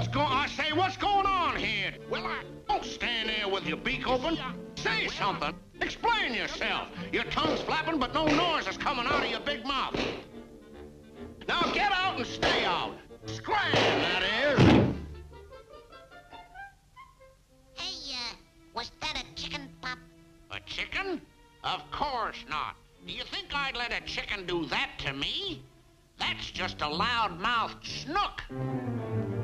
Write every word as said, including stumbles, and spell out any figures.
What's going I say, what's going on here? Well, I don't stand there with your beak open. Say something. Explain yourself. Your tongue's flapping, but no noise is coming out of your big mouth. Now get out and stay out. Scram, that is. Hey, uh, was that a chicken, Pop? A chicken? Of course not. Do you think I'd let a chicken do that to me? That's just a loud-mouthed shnook.